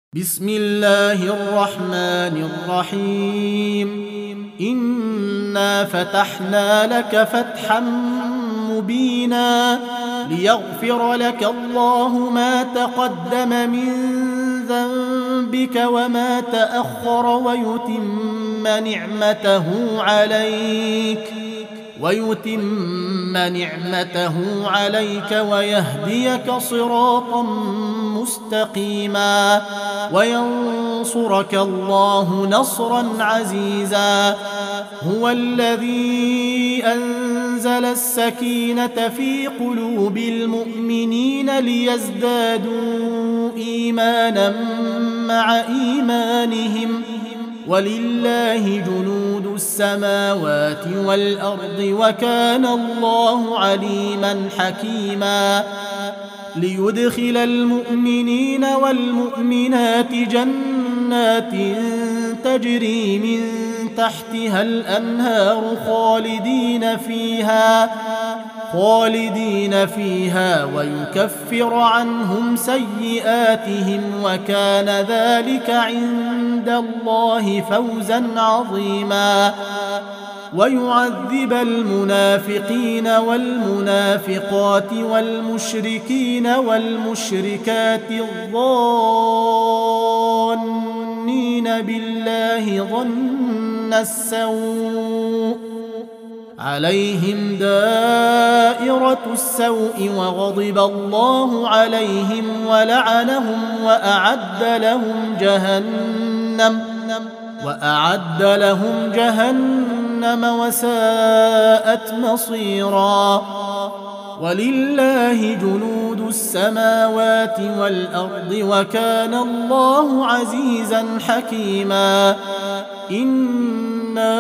بسم الله الرحمن الرحيم إنا فتحنا لك فتحا مبينا ليغفر لك الله ما تقدم من ذنبك وما تأخر ويتم نعمته عليك ويهديك صراطا مستقيما وينصرك الله نصرا عزيزا. هو الذي أنزل السكينة في قلوب المؤمنين ليزدادوا إيمانا مع إيمانهم ولله جنود السماوات والأرض وكان الله عليما حكيما. ليدخل المؤمنين والمؤمنات جنات تجري من تحتها الأنهار خالدين فيها ويكفر عنهم سيئاتهم وكان ذلك عند الله فوزا عظيما. ويعذب المنافقين والمنافقات والمشركين والمشركات الظانين بالله ظن السوء عليهم دائرة السوء وغضب الله عليهم ولعنهم وأعد لهم جهنم وساءت مصيرا. ولله جنود السماوات والأرض وكان الله عزيزا حكيما. إنا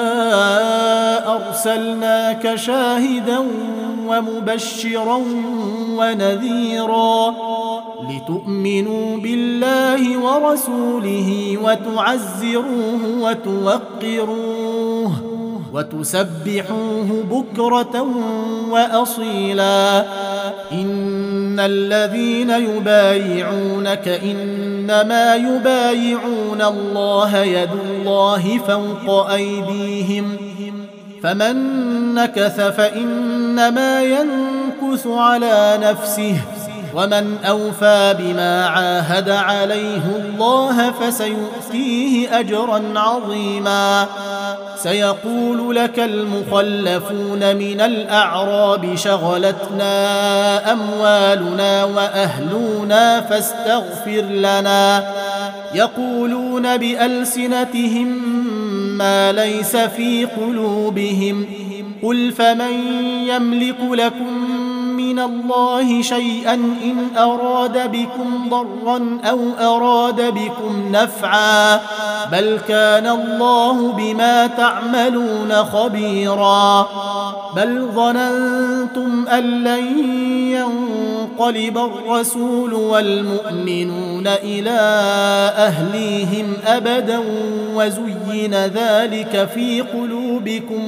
أرسلناك شاهدا ومبشرا ونذيرا لتؤمنوا بالله ورسوله وتعزروه وتوقروه وتسبحوه بكرة وأصيلا. إن الذين يبايعونك إنما يبايعون الله يد الله فوق أيديهم فمن نكث فإنما ينكث على نفسه ومن أوفى بما عاهد عليه الله فسيؤتيه أجرا عظيما. سيقول لك المخلفون من الأعراب شغلتنا أموالنا وأهلنا فاستغفر لنا يقولون بألسنتهم ما ليس في قلوبهم قل فمن يملك لكم من الله شيئا إن أراد بكم ضرا أو أراد بكم نفعا بل كان الله بما تعملون خبيرا. بل ظننتم أن لن ينقلب الرسول والمؤمنون إلى أهليهم أبدا وزين ذلك في قلوبكم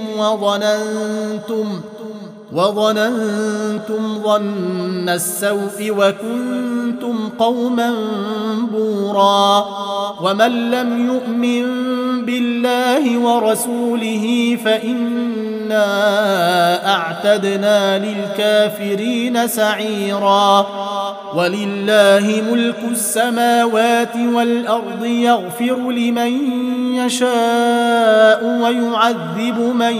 وظننتم ظن السوء وكنتم قوما بورا. ومن لم يؤمن بالله ورسوله فإنا أعتدنا للكافرين سعيرا. ولله ملك السماوات والأرض يغفر لمن يشاء ويعذب من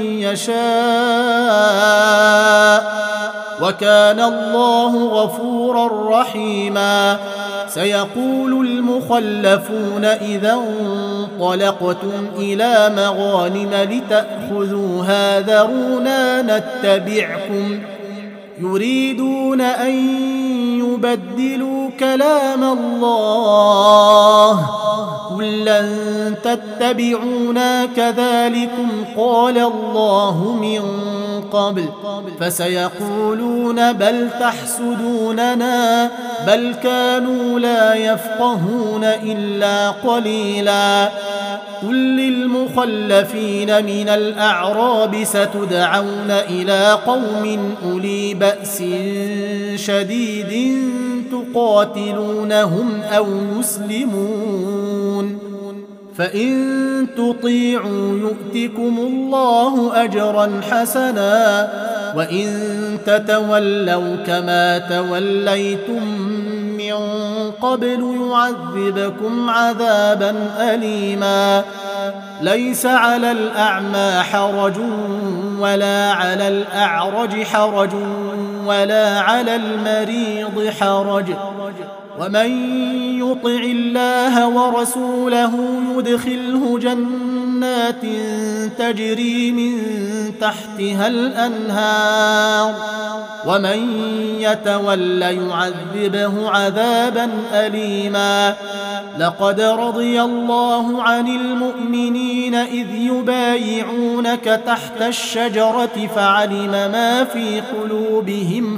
يشاء وكان الله غفورا رحيما. سيقول المخلفون إذا انطلقتم إلى مغانم لتأخذوها ذرونا نتبعكم يريدون أن يبدلوا كلام الله قل لن تتبعونا كذلكم قال الله من قبل فسيقولون بل تحسدوننا بل كانوا لا يفقهون إلا قليلا. قل للمخلفين من الأعراب ستدعون إلى قوم أولي بأس شديد تقاتلونهم أو يسلمون فإن تطيعوا يؤتكم الله أجرا حسنا وإن تتولوا كما توليتم من قبل يعذبكم عذابا أليما ليس على الأعمى حرج ولا على الأعرج حرج ولا على المريض حرج ومن يطع الله ورسوله يدخله جنات تجري من تحتها الأنهار ومن يتول يعذبه عذابا أليما لقد رضي الله عن المؤمنين إذ يبايعونك تحت الشجرة فعلم ما في قلوبهم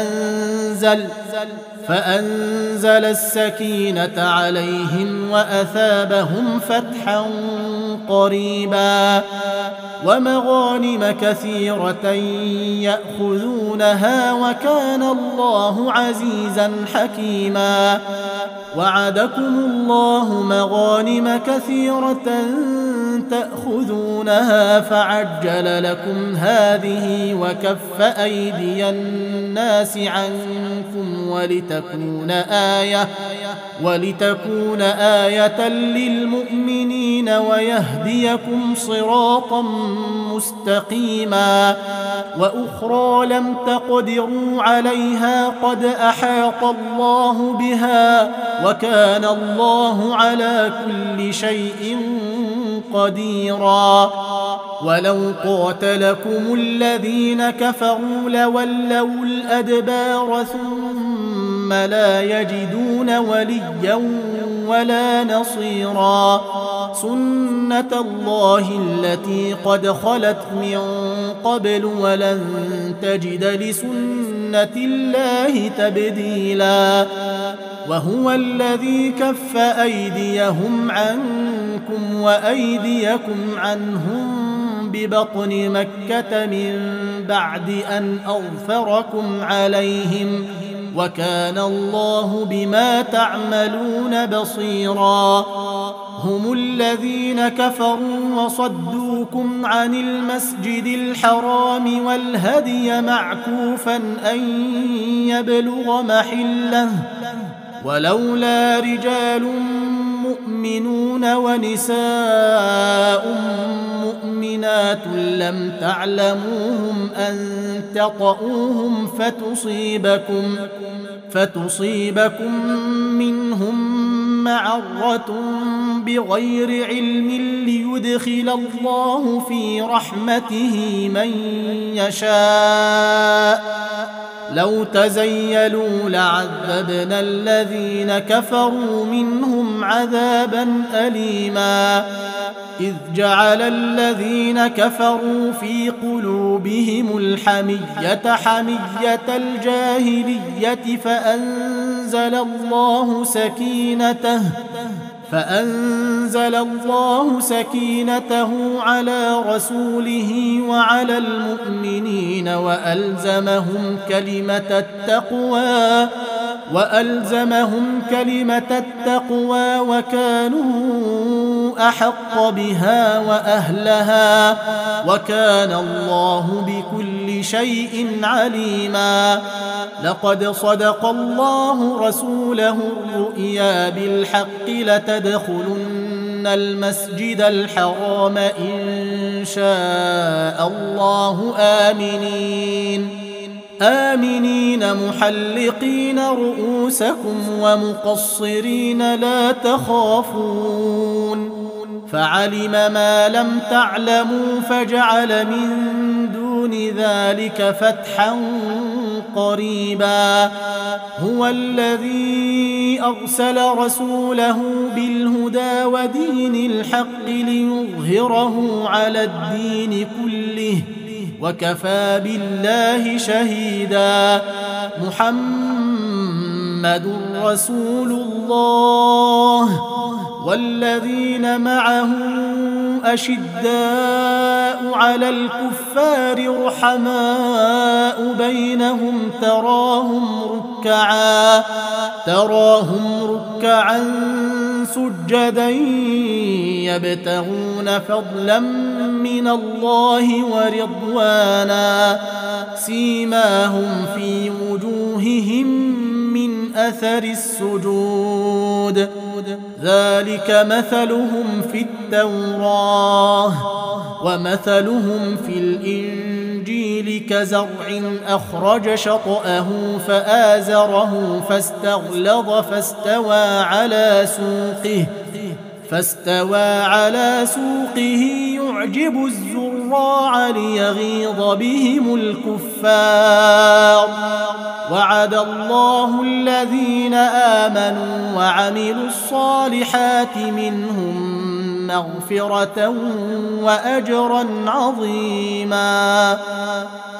فأنزل السكينة عليهم وأثابهم فتحا قريبا ومغانم كثيرة يأخذونها وكان الله عزيزا حكيما وعدكم الله مغانم كثيرة تأخذونها فعجل لكم هذه وكف أيدي الناس عنكم ولتكون آية للمؤمنين ويهديكم صراطا مستقيما وأخرى لم تقدروا عليها قد أحاط الله بها وكان الله على كل شيء قديرا ولو قاتلكم الذين كفروا لولوا الأدبار ثم لا يجدون وليا ولا نصيرا سنة الله التي قد خلت من قبل ولن تجد لسنة الله تبديلا وهو الذي كف أيديهم عنكم وأيديكم عنهم ببطن مكة من بعد أن أظفركم عليهم وكان الله بما تعملون بصيرا هم الذين كفروا وصدوكم عن المسجد الحرام والهدي معكوفا أن يبلغ محله ولولا رجال مؤمنون ونساء مؤمنات لم تعلموهم أن تطؤوهم فتصيبكم منهم معرة بغير علم ليدخل الله في رحمته من يشاء لو تزيلوا لعذبنا الذين كفروا منهم عذابا أليما إذ جعل الذين كفروا في قلوبهم الحمية حمية الجاهلية فأنزل الله سكينته على رسوله وعلى المؤمنين وألزمهم كلمة التقوى وكانوا أحق بها وأهلها وكان الله بكل شيء عليما لقد صدق الله رسوله الرؤيا بالحق لتدخلن المسجد الحرام إن شاء الله آمنين محلقين رؤوسكم ومقصرين لا تخافون فعلم ما لم تعلموا فجعل من دون ذلك فتحا قريبا هو الذي أرسل رسوله بالهدى ودين الحق ليظهره على الدين كله وكفى بالله شهيدا محمد رسول الله والذين معه أشداء على الكفار رحماء بينهم تراهم ركعا سجدا يبتغون فضلا من الله ورضوانا سيماهم في وجوههم من أثر السجود ذلك مثلهم في التوراة ومثلهم في الإنجيل كزرع أخرج شطأه فآزره فاستغلظ فاستوى على سوقه يعجب الزراع ليغيظ بهم الكفار وعد الله الذين آمنوا وعملوا الصالحات منهم مغفرة وأجرا عظيما